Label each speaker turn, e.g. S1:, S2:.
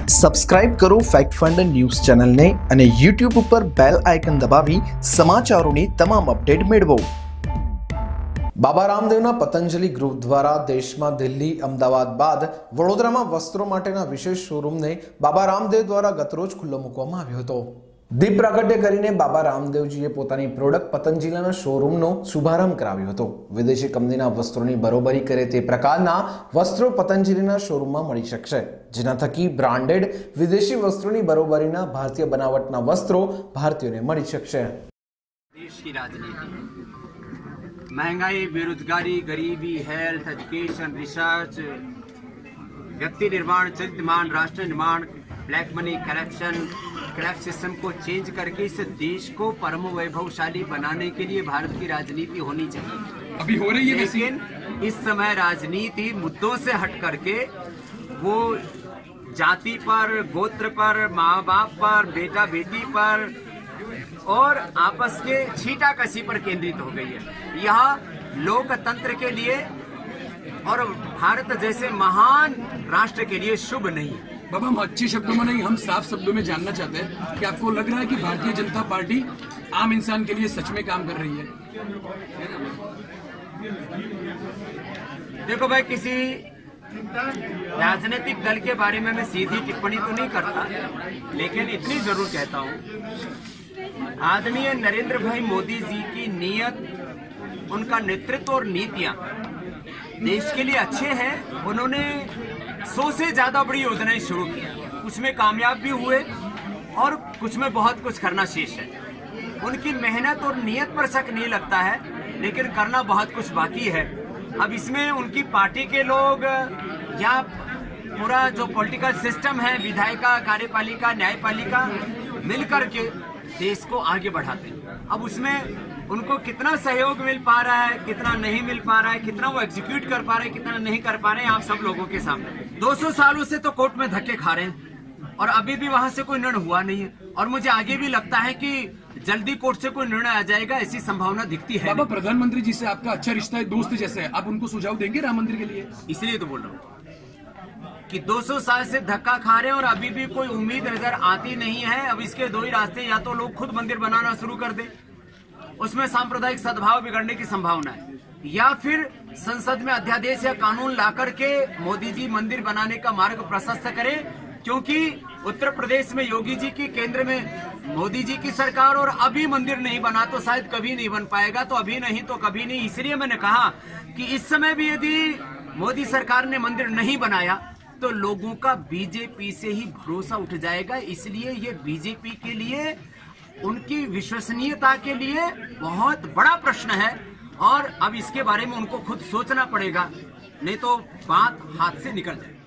S1: Subscribe કરો fact fund news ચેનલને અને YouTube ઉપર બેલ આઇકન દબાવી સમાચારોની તમામ અપડેટ મેળવો। બાબા રામદેવના પતંજલિ ગ્રુપ દ્વારા દેશમાં દિલ્હી, અમદાવાદ બાદ વડોદરામાં વસ્ત્રો માટેના વિશેષ શોરૂમને બાબા રામદેવ દ્વારા ગતરોજ ખુલ્લો મૂકવામાં આવ્યો હતો। દીપ પ્રાગટ્ય કરીને બાબા રામદેવજીએ પોતાની પ્રોડક્ટ પતંજલિના શોરૂમનો શુભારંભ કરાવ્યો હતો। વિદેશી કંપનીના વસ્ત્રોની બરોબરી કરે તે પ્રકારના વસ્ત્રો પતંજલિના શોરૂમમાં મળી શકશે, જેના થકી બ્રાન્ડેડ વિદેશી વસ્ત્રોની બરોબરીના ભારતીય બનાવટના વસ્ત્રો ભારતીયોને મળી શકશે।
S2: देश की राजनीति, महंगाई, बेरोजगारी, गरीबी, हेल्थ, एजुकेशन, रिसर्च, व्यक्ति निर्माण, चरित्र निर्माण, राष्ट्र निर्माण, black money, corruption, corrupt system को चेंज करके इस देश को परम वैभवशाली बनाने के लिए भारत की राजनीति होनी चाहिए।
S3: अभी हो रही है,
S2: लेकिन इस समय राजनीति मुद्दों से हट करके वो जाति पर, गोत्र पर, माँ बाप पर, बेटा बेटी पर और आपस के छींटाकशी पर केंद्रित हो गई है। यह लोकतंत्र के लिए और भारत जैसे महान राष्ट्र के लिए शुभ नहीं है।
S3: बाबा, हम अच्छे शब्दों में नहीं, हम साफ शब्दों में जानना चाहते हैं कि आपको लग रहा है कि भारतीय जनता पार्टी आम इंसान के लिए सच में काम कर रही है?
S2: देखो भाई, किसी राजनीतिक दल के बारे में मैं सीधी टिप्पणी तो नहीं करता, लेकिन इतनी जरूर कहता हूँ, आदरणीय नरेंद्र भाई मोदी जी की नीयत, उनका नेतृत्व और नीतियां देश के लिए अच्छे हैं। उन्होंने 100 से ज्यादा बड़ी योजनाएं शुरू की, कुछ में कामयाब भी हुए और कुछ में बहुत कुछ करना शेष है। उनकी मेहनत और नीयत पर शक नहीं लगता है, लेकिन करना बहुत कुछ बाकी है। अब इसमें उनकी पार्टी के लोग या पूरा जो पॉलिटिकल सिस्टम है, विधायिका, कार्यपालिका, न्यायपालिका मिलकर के देश को आगे बढ़ाते हैं। अब उसमें उनको कितना सहयोग मिल पा रहा है, कितना नहीं मिल पा रहा है, कितना वो एग्जीक्यूट कर पा रहे हैं, कितना नहीं कर पा रहे हैं, आप सब लोगों के सामने। 200 सालों से तो कोर्ट में धक्के खा रहे हैं और अभी भी वहां से कोई निर्णय हुआ नहीं है, और मुझे आगे भी लगता है कि जल्दी कोर्ट से कोई निर्णय आ जाएगा, ऐसी संभावना दिखती है।
S3: बाबा, प्रधानमंत्री जी से आपका अच्छा रिश्ता है, दोस्त जैसे है, आप उनको सुझाव देंगे राम मंदिर के लिए?
S2: इसलिए तो बोल रहा हूँ कि 200 साल से धक्का खा रहे हैं और अभी भी कोई उम्मीद नजर आती नहीं है। अब इसके दो ही रास्ते, या तो लोग खुद मंदिर बनाना शुरू कर दे, उसमें सांप्रदायिक सद्भाव बिगड़ने की संभावना है, या फिर संसद में अध्यादेश या कानून लाकर के मोदी जी मंदिर बनाने का मार्ग प्रशस्त करें। क्योंकि उत्तर प्रदेश में योगी जी की, केंद्र में मोदी जी की सरकार, और अभी मंदिर नहीं बना तो शायद कभी नहीं बन पाएगा, तो अभी नहीं तो कभी नहीं। इसलिए मैंने कहा कि इस समय भी यदि मोदी सरकार ने मंदिर नहीं बनाया तो लोगों का बीजेपी से ही भरोसा उठ जाएगा। इसलिए ये बीजेपी के लिए, उनकी विश्वसनीयता के लिए बहुत बड़ा प्रश्न है, और अब इसके बारे में उनको खुद सोचना पड़ेगा, नहीं तो बात हाथ से निकल जाएगी।